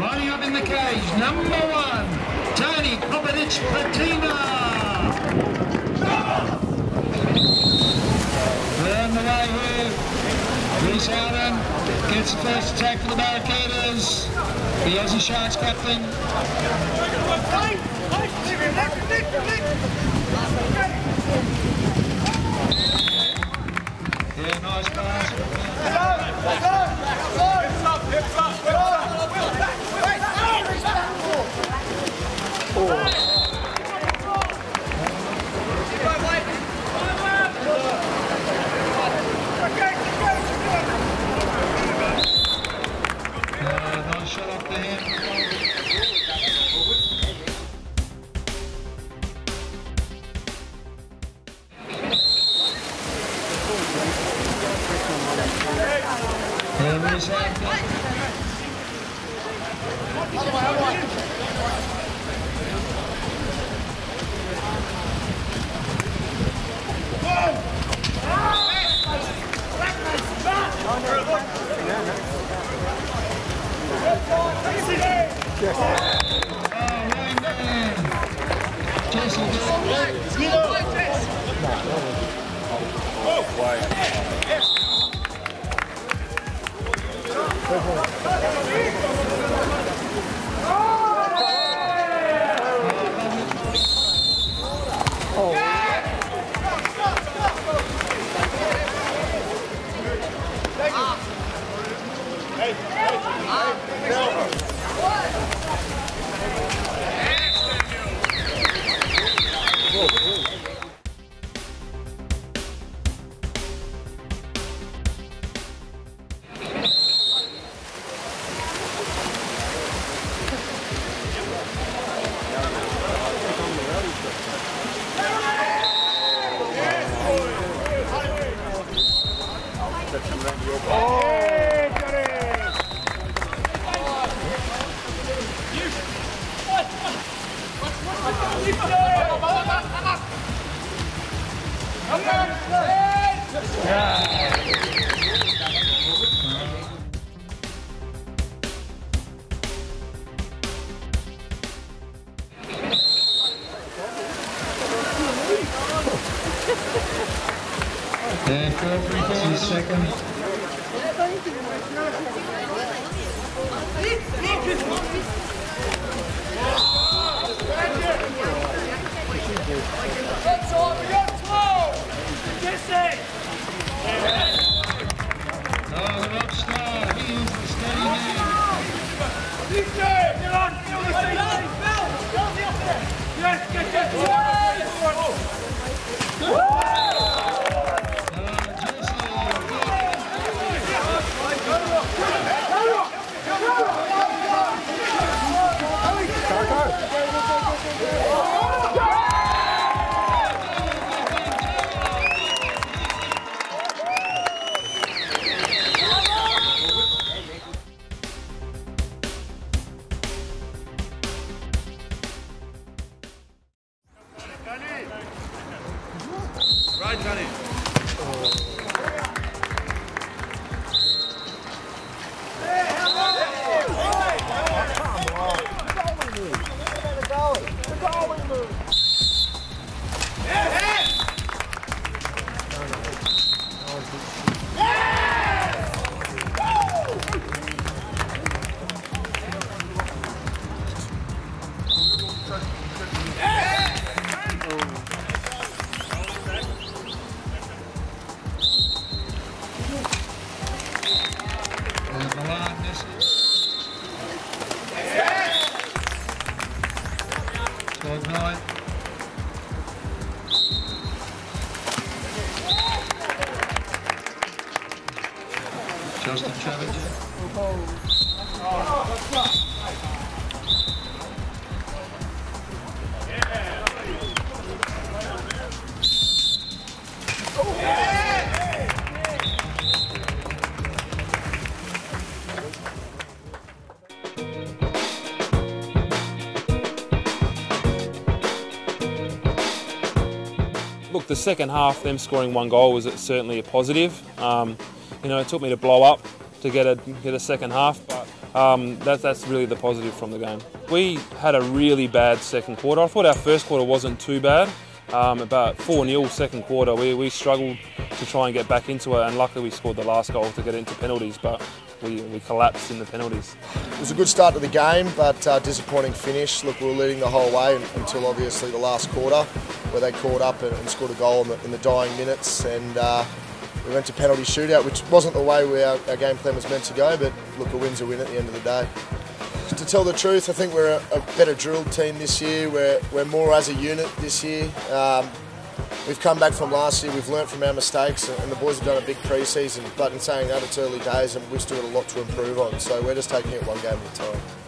Lining up in the cage, number 1, Tony Popovich-Patina. Round the way here, Bruce Allen gets the first attack for the Barracudas. The Aussie Sharks captain. Yeah, nice pass. Nice shot off the hand. Yeah, 4 seconds. Oh, the rock star, he is the steady man. Right, Johnny. Justin Chavage. Look, the second half, them scoring 1 goal was certainly a positive. You know, it took me to blow up to get a second half, but That's really the positive from the game. We had a really bad second quarter. I thought our first quarter wasn't too bad. About 4-0 second quarter, we struggled to try and get back into it, and luckily we scored the last goal to get into penalties, but we collapsed in the penalties. It was a good start to the game, but disappointing finish. Look, we were leading the whole way until obviously the last quarter, where they caught up and scored a goal in the dying minutes, and we went to penalty shootout, which wasn't the way our game plan was meant to go, but look, a win's a win at the end of the day. To tell the truth, I think we're a better drilled team this year. We're more as a unit this year. We've come back from last year, we've learnt from our mistakes, and the boys have done a big pre-season, but in saying that, it's early days and we've still got a lot to improve on, so we're just taking it one game at a time.